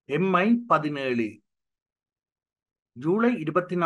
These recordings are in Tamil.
எம்ஐ 17 ஜூலை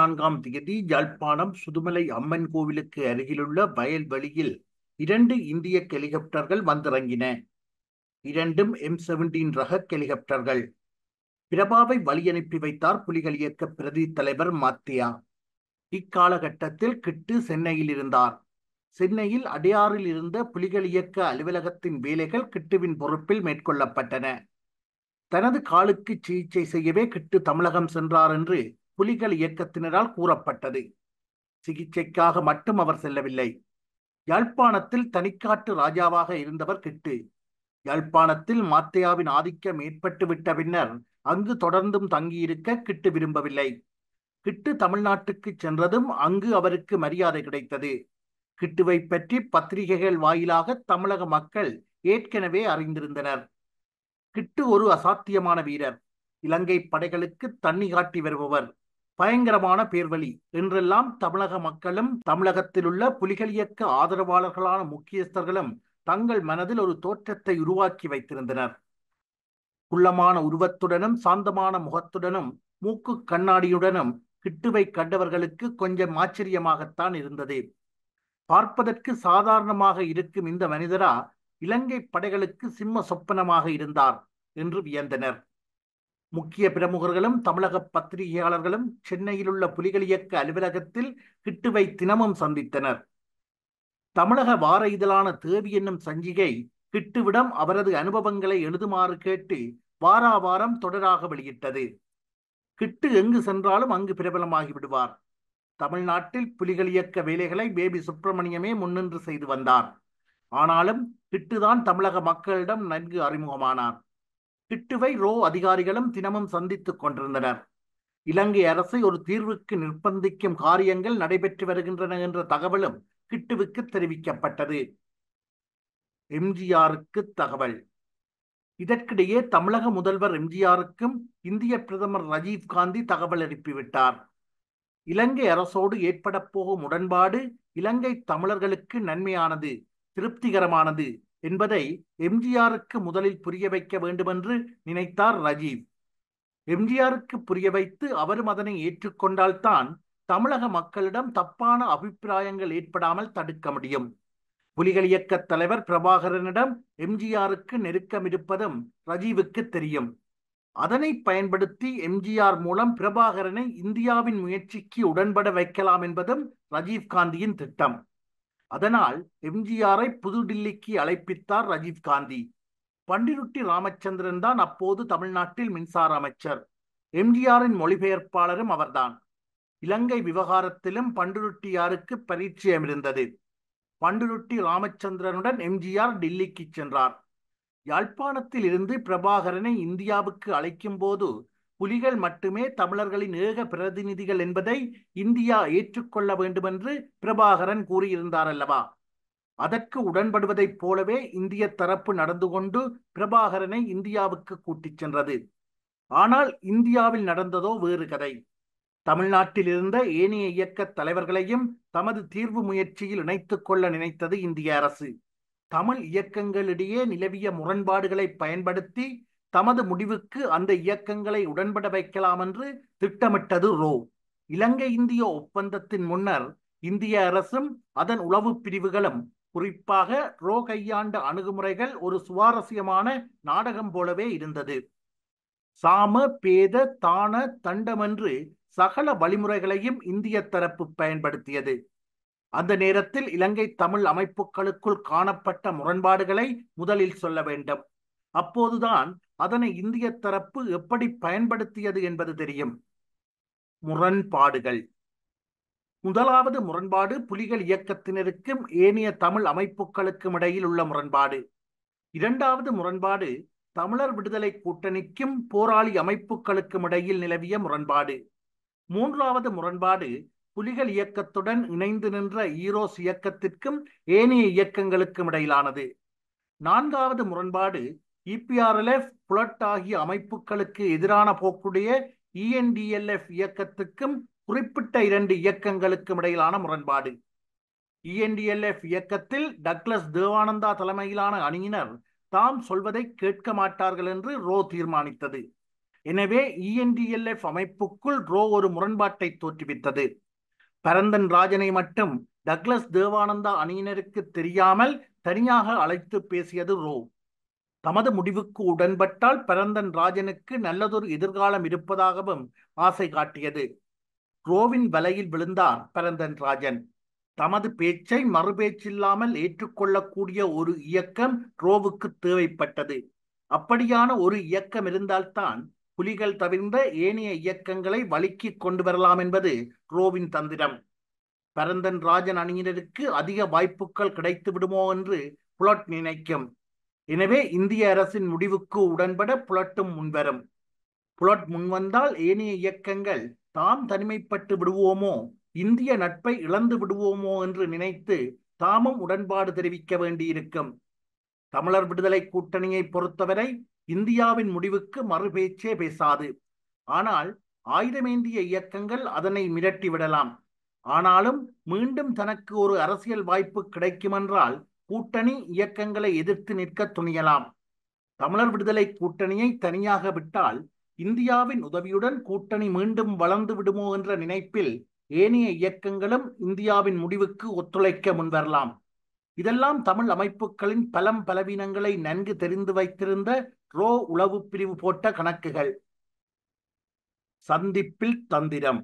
24 யாழ்ப்பாணம் சுதுமலை அம்மன் கோவிலுக்கு அருகிலுள்ள வயல்வெளியில் 2 இந்திய ஹெலிகாப்டர்கள் வந்திறங்கின. இரண்டும் M17 ரக ஹெலிகாப்டர்கள். பிரபாவை வழியனுப்பி வைத்தார் புலிகள் இயக்க பிரதி தலைவர் மாத்தியா. இக்காலகட்டத்தில் கிட்டு சென்னையில் இருந்தார். சென்னையில் அடையாறில் இருந்த புலிகள் இயக்க அலுவலகத்தின் வேலைகள் கிட்டுவின் பொறுப்பில் மேற்கொள்ளப்பட்டன. தனது காலுக்கு சிகிச்சை செய்யவே கிட்டு தமிழகம் சென்றார் என்று புலிகள் இயக்கத்தினரால் கூறப்பட்டது. சிகிச்சைக்காக மட்டும் அவர் செல்லவில்லை. யாழ்ப்பாணத்தில் தனிக்காட்டு ராஜாவாக இருந்தவர் கிட்டு. யாழ்ப்பாணத்தில் மாத்தையாவின் ஆதிக்கம் ஏற்பட்டு விட்ட பின்னர் அங்கு தொடர்ந்தும் தங்கியிருக்க கிட்டு விரும்பவில்லை. கிட்டு தமிழ்நாட்டுக்கு சென்றதும் அங்கு அவருக்கு மரியாதை கிடைத்தது. கிட்டுவை பற்றி பத்திரிகைகள் வாயிலாக தமிழக மக்கள் ஏற்கனவே அறிந்திருந்தனர். கிட்டு ஒரு அசாத்தியமான வீரர், இலங்கை படைகளுக்கு தண்ணி காட்டி வருபவர், பயங்கரமான பேர்வழி என்றெல்லாம் தமிழக மக்களும் தமிழகத்தில் உள்ள புலிகள் இயக்க ஆதரவாளர்களான முக்கியஸ்தர்களும் தங்கள் மனதில் ஒரு தோற்றத்தை உருவாக்கி வைத்திருந்தனர். குள்ளமான உருவத்துடனும் சாந்தமான முகத்துடனும் மூக்கு கண்ணாடியுடனும் கிட்டுவை கண்டவர்களுக்கு கொஞ்சம் ஆச்சரியமாகத்தான் இருந்தது. பார்ப்பதற்கு சாதாரணமாக இருக்கும் இந்த மனிதரா இலங்கை படைகளுக்கு சிம்ம சொப்பனமாக இருந்தார் என்று வியந்தனர். முக்கிய பிரமுகர்களும் தமிழக பத்திரிகையாளர்களும் சென்னையில் உள்ள புலிகள் இயக்க அலுவலகத்தில் கிட்டுவை தினமும் சந்தித்தனர். தமிழக வார இதழான தேவி என்னும் சஞ்சிகை கிட்டுவிடம் அவரது அனுபவங்களை எழுதுமாறு கேட்டு வாராவாரம் தொடராக வெளியிட்டது. கிட்டு எங்கு சென்றாலும் அங்கு பிரபலமாகி விடுவார். தமிழ்நாட்டில் புலிகள் இயக்க வேலைகளை பேபி சுப்பிரமணியமே முன்னின்று செய்து வந்தார். ஆனாலும் கிட்டுதான் தமிழக மக்களிடம் நன்கு அறிமுகமானார். கிட்டுவை அதிகாரிகளும் தினமும் சந்தித்துக் கொண்டிருந்தனர். இலங்கை அரசை ஒரு தீர்வுக்கு நிர்பந்திக்கும் காரியங்கள் நடைபெற்று வருகின்றன என்ற தகவலும் கிட்டுவுக்கு தெரிவிக்கப்பட்டது. எம்ஜிஆருக்கு தகவல். இதற்கிடையே தமிழக முதல்வர் எம்ஜிஆருக்கும் இந்திய பிரதமர் ராஜீவ்காந்தி தகவல் அனுப்பிவிட்டார். இலங்கை அரசோடு ஏற்பட போகும் உடன்பாடு இலங்கை தமிழர்களுக்கு நன்மையானது, திருப்திகரமானது என்பதை எம்ஜிஆருக்கு முதலில் புரிய வைக்க வேண்டுமென்று நினைத்தார் ராஜீவ். எம்ஜிஆருக்கு புரிய வைத்து அவரும் அதனை ஏற்றுக்கொண்டால்தான் தமிழக மக்களிடம் தப்பான அபிப்பிராயங்கள் ஏற்படாமல் தடுக்க முடியும். புலிகள் இயக்க தலைவர் பிரபாகரனிடம் எம்ஜிஆருக்கு நெருக்கம் இருப்பதும் ராஜீவுக்கு தெரியும். அதனை பயன்படுத்தி எம்ஜிஆர் மூலம் பிரபாகரனை இந்தியாவின் முயற்சிக்கு உடன்பட வைக்கலாம் என்பதும் ராஜீவ்காந்தியின் திட்டம். அதனால் எம்ஜிஆரை புதுடில்லிக்கு அழைப்பித்தார் ராஜீவ்காந்தி. பண்டிருட்டி ராமச்சந்திரன் தான் அப்போது தமிழ்நாட்டில் மின்சார அமைச்சர். எம்ஜிஆரின் மொழிபெயர்ப்பாளரும் அவர்தான். இலங்கை விவகாரத்திலும் பண்டிருட்டியாருக்கு பரிச்சயம் இருந்தது. பண்டிருட்டி ராமச்சந்திரனுடன் எம்ஜிஆர் டில்லிக்கு சென்றார். யாழ்ப்பாணத்தில் இருந்து பிரபாகரனை இந்தியாவுக்கு அழைக்கும் போது புலிகள் மட்டுமே தமிழர்களின் ஏக பிரதிநிதிகள் என்பதை இந்தியா ஏற்றுக்கொள்ள வேண்டுமென்று பிரபாகரன் கூறியிருந்தார் அல்லவா? அதற்கு உடன்படுவதைப் போலவே இந்திய தரப்பு நடந்து கொண்டு பிரபாகரனை இந்தியாவுக்கு கூட்டிச் சென்றது. ஆனால் இந்தியாவில் நடந்ததோ வேறு கதை. தமிழ்நாட்டில் இருந்த ஏனைய இயக்க தலைவர்களையும் தமது தீர்வு முயற்சியில் இணைத்துக் கொள்ள நினைத்தது இந்திய அரசு. தமிழ் இயக்கங்களிடையே நிலவிய முரண்பாடுகளை பயன்படுத்தி தமது முடிவுக்கு அந்த இயக்கங்களை உடன்பட வைக்கலாம் என்று திட்டமிட்டது இலங்கை இந்திய ஒப்பந்தத்தின் முன்னர் இந்திய அரசும் அதன் உளவு பிரிவுகளும், குறிப்பாக கையாண்ட அணுகுமுறைகள் ஒரு சுவாரஸ்யமான நாடகம் போலவே இருந்தது. சாம பேத தான தண்டம் என்று சகல வழிமுறைகளையும் இந்திய தரப்பு பயன்படுத்தியது. அந்த நேரத்தில் இலங்கை தமிழ் அமைப்புகளுக்குள் காணப்பட்ட முரண்பாடுகளை முதலில் சொல்ல வேண்டும். அப்போதுதான் அதனை இந்திய தரப்பு எப்படி பயன்படுத்தியது என்பது தெரியும். முரண்பாடுகள். முதலாவது முரண்பாடு புலிகள் இயக்கத்தினருக்கும் ஏனைய தமிழ் அமைப்புகளுக்கும் இடையில் உள்ள முரண்பாடு. இரண்டாவது முரண்பாடு தமிழர் விடுதலை கூட்டணிக்கும் போராளி அமைப்புகளுக்கும் இடையில் நிலவிய முரண்பாடு. மூன்றாவது முரண்பாடு புலிகள் இயக்கத்துடன் இணைந்து நின்ற ஈரோஸ் இயக்கத்திற்கும் ஏனைய இயக்கங்களுக்கும் இடையிலானது. நான்காவது முரண்பாடு EPRLF புலட் ஆகிய அமைப்புகளுக்கு எதிரான போக்குடைய ENDLF இயக்கத்துக்கும் குறிப்பிட்ட 2 இயக்கங்களுக்கும் இடையிலான முரண்பாடு. ENDLF இயக்கத்தில் டக்ளஸ் தேவானந்தா தலைமையிலான அணியினர் தாம் சொல்வதை கேட்க மாட்டார்கள் என்று தீர்மானித்தது. எனவே இஎன்டிஎல்எஃப் அமைப்புக்குள் ரோ ஒரு முரண்பாட்டை தோற்றுவித்தது. பரந்தன் ராஜனை மட்டும் டக்ளஸ் தேவானந்தா அணியினருக்கு தெரியாமல் தனியாக அழைத்து பேசியது ரோ. தமது முடிவுக்கு உடன்பட்டால் பரந்தன் ராஜனுக்கு நல்லதொரு எதிர்காலம் இருப்பதாகவும் ஆசை காட்டியது. ரோவின் வலையில் விழுந்தார் பரந்தன் ராஜன். தமது பேச்சை மறுபேச்சில்லாமல் ஏற்றுக்கொள்ளக்கூடிய ஒரு இயக்கம் ரோவுக்கு தேவைப்பட்டது. அப்படியான ஒரு இயக்கம் இருந்தால்தான் புலிகள் தவிர்ந்த ஏனைய இயக்கங்களை வழிக்கு கொண்டு வரலாம் என்பது ரோவின் தந்திரம். பரந்தன் ராஜன் அணியினருக்கு அதிக வாய்ப்புகள் கிடைத்து விடுமோ என்று புலட் நினைக்கும். எனவே இந்திய அரசின் முடிவுக்கு உடன்பட புலட்டும் முன்வரும். புலட் முன்வந்தால் ஏனைய இயக்கங்கள் தாம் தனிமைப்பட்டு விடுவோமோ, இந்திய நட்பை இழந்து விடுவோமோ என்று நினைத்து தாமும் உடன்பாடு தெரிவிக்க வேண்டியிருக்கும். தமிழர் விடுதலை கூட்டணியை பொறுத்தவரை இந்தியாவின் முடிவுக்கு மறுபேச்சே பேசாது. ஆனால் ஆயுதமேந்திய இயக்கங்கள் அதனை மிரட்டிவிடலாம். ஆனாலும் மீண்டும் தனக்கு ஒரு அரசியல் வாய்ப்பு கிடைக்குமென்றால் கூட்டணி இயக்கங்களை எதிர்த்து நிற்க துணியலாம். தமிழர் விடுதலை கூட்டணியை தனியாக விட்டால் இந்தியாவின் உதவியுடன் கூட்டணி மீண்டும் வளர்ந்து விடுமோ என்ற நினைப்பில் ஏனைய இயக்கங்களும் இந்தியாவின் முடிவுக்கு ஒத்துழைக்க முன்வரலாம். இதெல்லாம் தமிழ் அமைப்புகளின் பலம் பலவீனங்களை நன்கு தெரிந்து வைத்திருந்த ரோ உளவு பிரிவு போட்ட கணக்குகள். சந்திப்பில் தந்திரம்.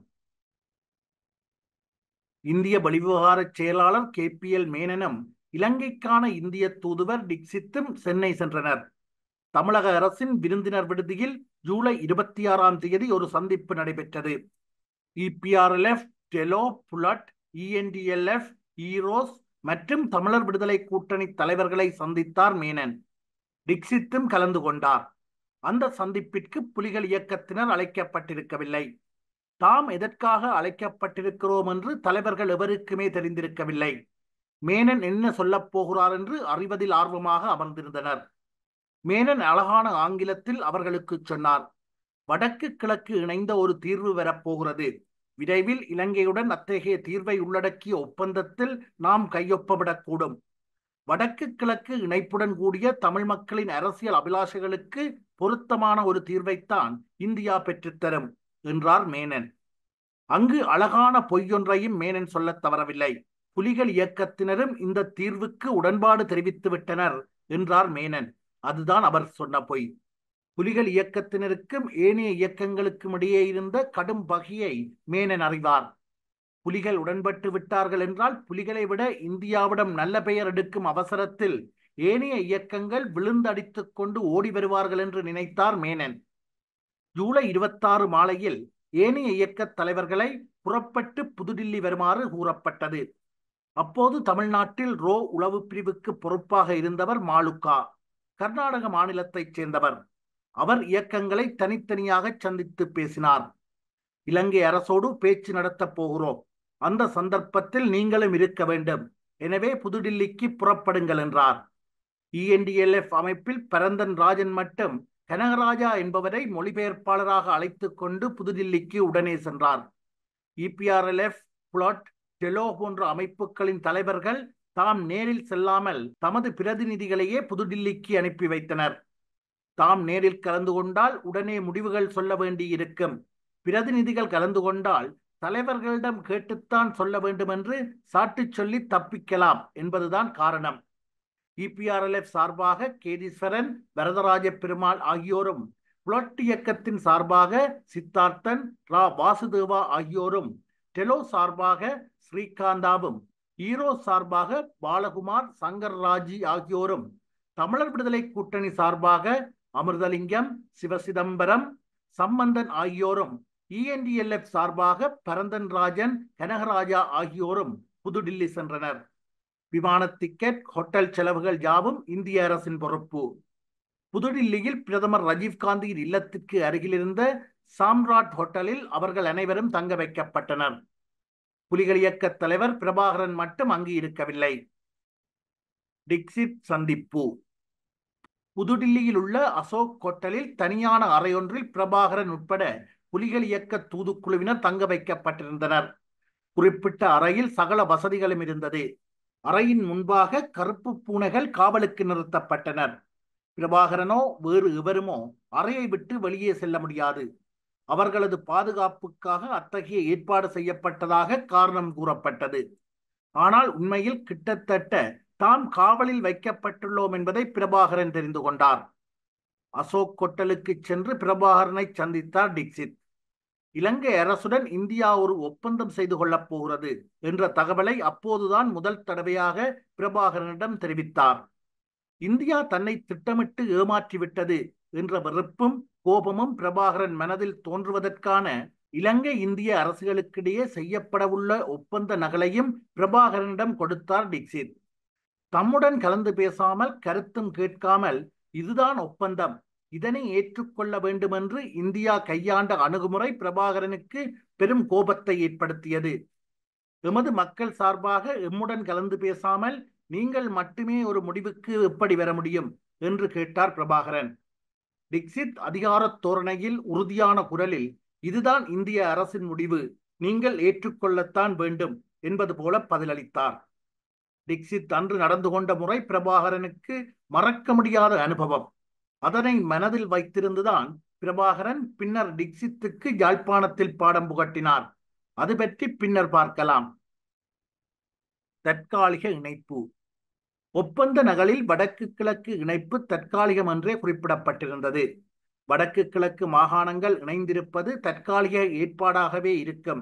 இந்திய வெளிவிவகார செயலாளர் KPL மேனனும் இலங்கைக்கான இந்திய தூதுவர் டிக்சித்தும் சென்னை சென்றனர். தமிழக அரசின் விருந்தினர் விடுதியில் ஜூலை 26ஆம் தேதி ஒரு சந்திப்பு நடைபெற்றது. EPRLF, டெலோ, புலட், ENDLF, ஈரோஸ் மற்றும் தமிழர் விடுதலை கூட்டணி தலைவர்களை சந்தித்தார் மேனன். டிக்சித்தும் கலந்து கொண்டார். அந்த சந்திப்பிற்கு புலிகள் இயக்கத்தினர் அழைக்கப்பட்டிருக்கவில்லை. தாம் எதற்காக அழைக்கப்பட்டிருக்கிறோம் என்று தலைவர்கள் எவருக்குமே தெரிந்திருக்கவில்லை. மேனன் என்ன சொல்லப் போகிறார் என்று அறிவதில் ஆர்வமாக அமர்ந்திருந்தனர். மேனன் அழகான ஆங்கிலத்தில் அவர்களுக்கு சொன்னார், வடக்கு கிழக்கு இணைந்த ஒரு தீர்வு வரப்போகிறது. விரைவில் இலங்கையுடன் அத்தகைய தீர்வை உள்ளடக்கிய ஒப்பந்தத்தில் நாம் கையொப்பமிடக்கூடும். வடக்கு கிழக்கு இணைப்புடன் கூடிய தமிழ் மக்களின் அரசியல் அபிலாஷைகளுக்கு பொருத்தமான ஒரு தீர்வைத்தான் இந்தியா பெற்றுத்தரும் என்றார் மேனன். அங்கு அழகான பொய்யொன்றையும் மேனன் சொல்லத் தவறவில்லை. புலிகள் இயக்கத்தினரும் இந்த தீர்வுக்கு உடன்பாடு தெரிவித்து விட்டனர் என்றார் மேனன். அதுதான் அவர் சொன்ன பொய். புலிகள் இயக்கத்தினருக்கும் ஏனைய இயக்கங்களுக்கும் இடையே இருந்த கடும் பகையை மேனன் அறிவார். புலிகள் உடன்பட்டு விட்டார்கள் என்றால் புலிகளை விட இந்தியாவிடம் நல்ல பெயர் எடுக்கும் அவசரத்தில் ஏனைய இயக்கங்கள் விழுந்தடித்துக் கொண்டு ஓடி வருவார்கள் என்று நினைத்தார் மேனன். ஜூலை 26 மாலையில் ஏனைய இயக்க தலைவர்களை புறப்பட்டு புதுடில்லி வருமாறு கூறப்பட்டது. அப்போது தமிழ்நாட்டில் ரோ உளவு பிரிவுக்கு பொறுப்பாக இருந்தவர் மாலுக்கா, கர்நாடக மாநிலத்தைச் சேர்ந்தவர். அவர் இயக்கங்களை தனித்தனியாக சந்தித்து பேசினார். இலங்கை அரசோடு பேச்சு நடத்தப் போகிறோம். அந்த சந்தர்ப்பத்தில் நீங்களும் இருக்க வேண்டும். எனவே புதுடில்லிக்கு புறப்படுங்கள் என்றார். ENDLF அமைப்பில் பரந்தன் ராஜன் மட்டும் கனகராஜா என்பவரை மொழிபெயர்ப்பாளராக அழைத்து கொண்டு புதுடில்லிக்கு உடனே சென்றார். EPRLF, புலட், டெலோ போன்ற அமைப்புகளின் தலைவர்கள் தாம் நேரில் செல்லாமல் தமது பிரதிநிதிகளையே புதுடில்லிக்கு அனுப்பி வைத்தனர். தாம் நேரில் கலந்து கொண்டால் உடனே முடிவுகள் சொல்ல வேண்டியிருக்கும். பிரதிநிதிகள் கலந்து கொண்டால் தலைவர்களிடம் கேட்டுத்தான் சொல்ல வேண்டும் என்று சாட்டு சொல்லி தப்பிக்கலாம் என்பதுதான் காரணம். EPRLF சார்பாக கேதீஸ்வரன், வரதராஜ பெருமாள் ஆகியோரும், புலட் இயக்கத்தின் சார்பாக சித்தார்த்தன், ரா வாசுதேவா ஆகியோரும், டெலோ சார்பாக ஸ்ரீகாந்தாவும், ஈரோ சார்பாக பாலகுமார், சங்கர் ராஜி ஆகியோரும், தமிழர் விடுதலை கூட்டணி சார்பாக அமிர்தலிங்கம், சிவசிதம்பரம், சம்பந்தன் ஆகியோரும், ENDLF சார்பாக பரந்தன் ராஜன், கனகராஜா ஆகியோரும் புதுடில்லி சென்றனர். விமான டிக்கெட், ஹோட்டல் செலவுகள் யாவும் இந்திய அரசின் பொறுப்பு. புதுடில்லியில் பிரதமர் ராஜீவ்காந்தியின் இல்லத்திற்கு அருகிலிருந்த சாம்ராட் ஹோட்டலில் அவர்கள் அனைவரும் தங்க வைக்கப்பட்டனர். புலிகள் இயக்க தலைவர் பிரபாகரன் மட்டும் அங்கு இருக்கவில்லை. டிக்சித் சந்திப்பு. புதுடில்லியில் உள்ள அசோக் ஹோட்டலில் தனியான அறையொன்றில் பிரபாகரன் உட்பட புலிகள் இயக்க தூதுக்குழுவினர் தங்க வைக்கப்பட்டிருந்தனர். குறிப்பிட்ட அறையில் சகல வசதிகளும் இருந்தது. அறையின் முன்பாக கருப்பு பூனைகள் காவலுக்கு நிறுத்தப்பட்டனர். பிரபாகரனோ வேறு எவருமோ அறையை விட்டு வெளியே செல்ல முடியாது. அவர்களது பாதுகாப்புக்காக அத்தகைய ஏற்பாடு செய்யப்பட்டதாக காரணம் கூறப்பட்டது. ஆனால் உண்மையில் கிட்டத்தட்ட தாம் காவலில் வைக்கப்பட்டுள்ளோம் என்பதை பிரபாகரன் தெரிந்து கொண்டார். அசோக் கொட்டலுக்கு சென்று பிரபாகரனை சந்தித்தார் டிக்சித். இலங்கை அரசுடன் இந்தியா ஒரு ஒப்பந்தம் செய்து கொள்ளப் போகிறது என்ற தகவலை அப்போதுதான் முதல் தடவையாக பிரபாகரனிடம் தெரிவித்தார். இந்தியா தன்னை திட்டமிட்டு ஏமாற்றிவிட்டது என்ற வெறுப்பும் கோபமும் பிரபாகரன் மனதில் தோன்றுவதற்கான இலங்கை இந்திய அரசுகளுக்கிடையே செய்யப்படவுள்ள ஒப்பந்த நகலையும் பிரபாகரனிடம் கொடுத்தார் டிக்சித். தம்முடன் கலந்து பேசாமல் கருத்தும் கேட்காமல் இதுதான் ஒப்பந்தம், இதனை ஏற்றுக்கொள்ள வேண்டும் என்று இந்தியா கையாண்ட அணுகுமுறை பிரபாகரனுக்கு பெரும் கோபத்தை ஏற்படுத்தியது. எமது மக்கள் சார்பாக எம்முடன் கலந்து பேசாமல் நீங்கள் மட்டுமே ஒரு முடிவுக்கு எப்படி வர முடியும் என்று கேட்டார் பிரபாகரன். டிக்சித் அதிகார தோரணையில் உறுதியான குரலில் இதுதான் இந்திய அரசின் முடிவு, நீங்கள் ஏற்றுக்கொள்ளத்தான் வேண்டும் என்பது போல பதிலளித்தார். டிக்சித் அன்று நடந்து கொண்ட முறை பிரபாகரனுக்கு மறக்க முடியாத அனுபவம். அதனை மனதில் வைத்திருந்துதான் பிரபாகரன் பின்னர் டிக்சித்துக்கு யாழ்ப்பாணத்தில் பாடம் புகட்டினார். அது பற்றி பின்னர் பார்க்கலாம். தற்காலிக இணைப்பு. ஒப்பந்த நகலில் வடக்கு கிழக்கு இணைப்பு தற்காலிகம் என்றே குறிப்பிடப்பட்டிருந்தது. வடக்கு கிழக்கு மாகாணங்கள் இணைந்திருப்பது தற்காலிக ஏற்பாடாகவே இருக்கும்.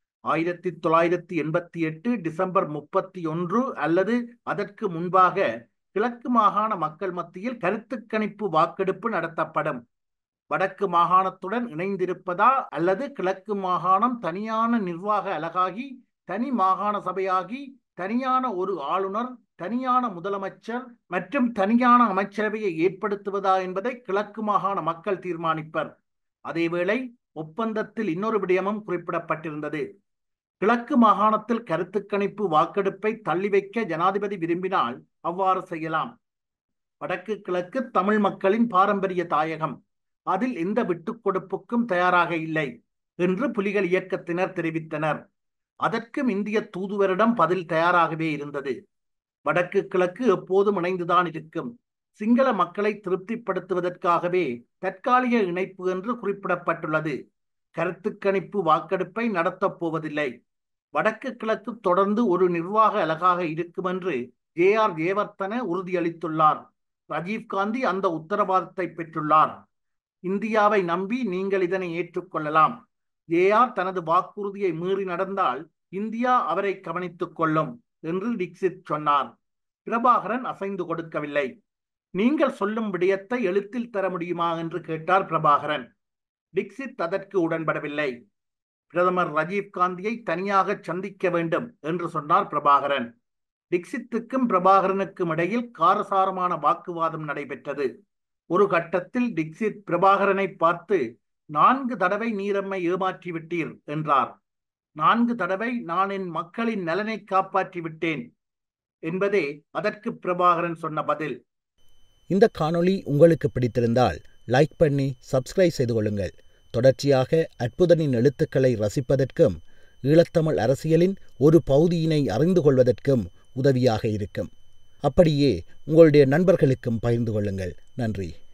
1988 டிசம்பர் 31 அல்லது அதற்கு முன்பாக கிழக்கு மாகாண மக்கள் மத்தியில் கருத்து கணிப்பு வாக்கெடுப்பு நடத்தப்படும். வடக்கு மாகாணத்துடன் இணைந்திருப்பதா அல்லது கிழக்கு மாகாணம் தனியான நிர்வாக அலகாகி தனி மாகாண சபையாகி தனியான ஒரு ஆளுநர், தனியான முதலமைச்சர் மற்றும் தனியான அமைச்சரவையை ஏற்படுத்துவதா என்பதை கிழக்கு மாகாண மக்கள் தீர்மானிப்பர். அதேவேளை ஒப்பந்தத்தில் இன்னொரு விடயமும் குறிப்பிடப்பட்டிருந்தது. கிழக்கு மாகாணத்தில் கருத்து கணிப்பு வாக்கெடுப்பை தள்ளி வைக்க ஜனாதிபதி விரும்பினால் அவ்வாறு செய்யலாம். வடக்கு கிழக்கு தமிழ் மக்களின் பாரம்பரிய தாயகம், அதில் எந்த விட்டுக் கொடுப்புக்கும் தயாராக இல்லை என்று புலிகள் இயக்கத்தினர் தெரிவித்தனர். அதற்கும் இந்திய தூதுவரிடம் பதில் தயாராகவே இருந்தது. வடக்கு கிழக்கு எப்போதும் இணைந்துதான் இருக்கும். சிங்கள மக்களை திருப்திப்படுத்துவதற்காகவே தற்காலிக இணைப்பு என்று குறிப்பிடப்பட்டுள்ளது. கருத்து கணிப்பு வாக்கெடுப்பை நடத்தப் போவதில்லை. வடக்கு கிழக்கு தொடர்ந்து ஒரு நிர்வாக அலகாக இருக்கும் என்று ஜே.ஆர். ஜெயவர்தன உறுதியளித்துள்ளார். ராஜீவ்காந்தி அந்த உத்தரவாதத்தை பெற்றுள்ளார். இந்தியாவை நம்பி நீங்கள் இதனை ஏற்றுக்கொள்ளலாம். ஜே.ஆர். தனது வாக்குறுதியை மீறி நடந்தால் இந்தியா அவரை கவனித்துக் கொள்ளும் என்று டிக்சித் சொன்னார். பிரபாகரன் அசைந்து கொடுக்கவில்லை. நீங்கள் சொல்லும் விடயத்தை எழுத்தில் தர முடியுமா என்று கேட்டார் பிரபாகரன். டிக்சித் அதற்கு உடன்படவில்லை. பிரதமர் ராஜீவ்காந்தியை தனியாக சந்திக்க வேண்டும் என்று சொன்னார் பிரபாகரன். டிக்சித்துக்கும் பிரபாகரனுக்கும் இடையில் காரசாரமான வாக்குவாதம் நடைபெற்றது. ஒரு கட்டத்தில் டிக்சித் பிரபாகரனை பார்த்து 4 தடவை நீரம்மை ஏமாற்றி விட்டீர் என்றார். 4 தடவை நான் என் மக்களின் நலனை காப்பாற்றி விட்டேன் என்பதே அதற்கு பிரபாகரன் சொன்ன பதில். இந்த காணொளி உங்களுக்கு பிடித்திருந்தால் லைக் பண்ணி சப்ஸ்கிரைப் செய்து கொள்ளுங்கள். தொடர்ச்சியாக அற்புதனின் எழுத்துக்களை ரசிப்பதற்கும் ஈழத்தமிழ் அரசியலின் ஒரு பகுதியினை அறிந்து கொள்வதற்கும் உதவியாக இருக்கும். அப்படியே உங்களுடைய நண்பர்களுக்கும் பகிர்ந்து கொள்ளுங்கள். நன்றி.